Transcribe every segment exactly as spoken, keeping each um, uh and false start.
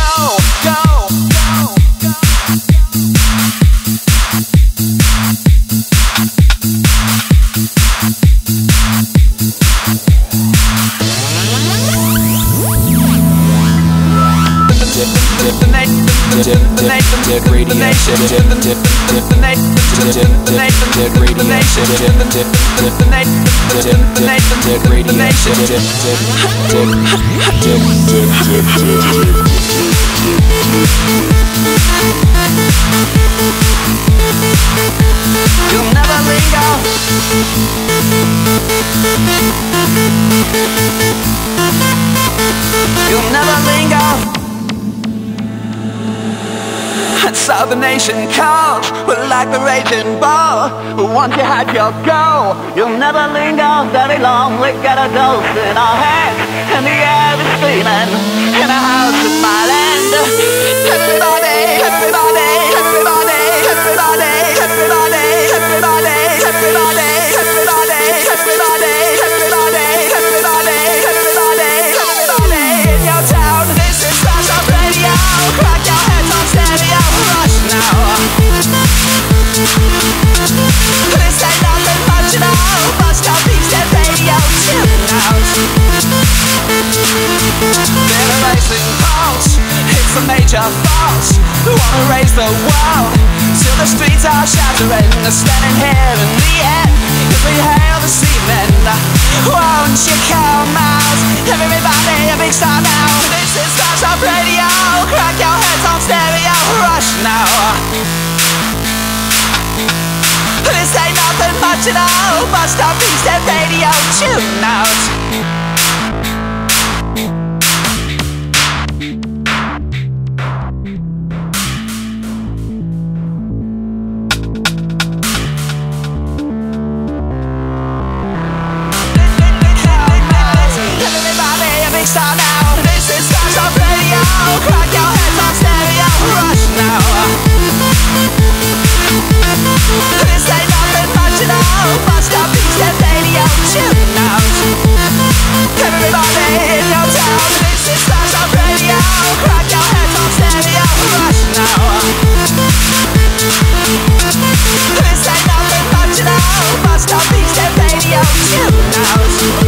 go, go, go, go. Dip radiation, dip dip dip the night, dip dip dip radiation, dip dip dip the night, dip dip dip radiation, dip dip dip dip dip dip dip. You'll never linger. You'll never linger. So the nation calls, but like the raging bull, once you had your go, you'll never linger very long. We got a dose in our hands, and the air is screaming in a house in my land. Everybody, everybody, everybody, everybody, everybody, everybody, everybody, everybody, everybody, everybody, everybody, everybody, everybody in your town. This is Lash on Radio. Crack your heads on stereo. Rush now. This ain't nothing much at all. Bust up these dead radio tune out. They're a racing pulse. It's a major force. We wanna raise the world till the streets are shattering. Standing here in the end. If we hail this evening, won't you come out? Everybody, a big star now. This is Lash on Radio. Crack your heads on stereo. Rush now. This ain't nothing much at all. Bust up these dead radio tune out. Start now. This is Lash on Radio. Crack your heads on stereo. Rush now. This ain't nothing much at all. Bust up these dead radio tune out. Everybody in your town. This is Lash on Radio. Crack your heads on stereo. Rush now. This ain't nothing much at all. Bust up these dead radio tune out.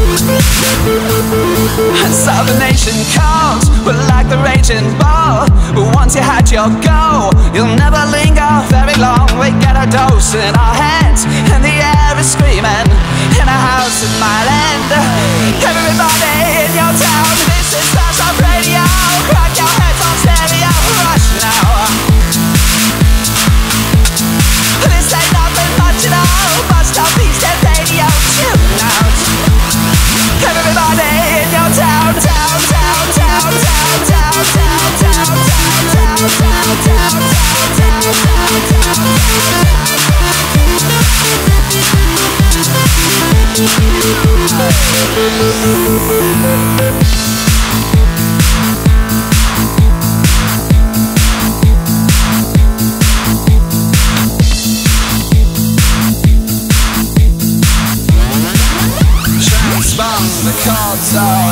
And so the nation calls, but like the raging bull, once you had your go, you'll never linger very long. We get a dose in our hands, and the air is screaming in a house in my land. Everybody in your town, this is Lash on Radio. Crack your heads on stereo. Rush now. This ain't nothing much at all. Bust up these dead radio tune out. Everybody in your town, town, town, town, town, town, town, town, town, town, town, town, town, town, town, town.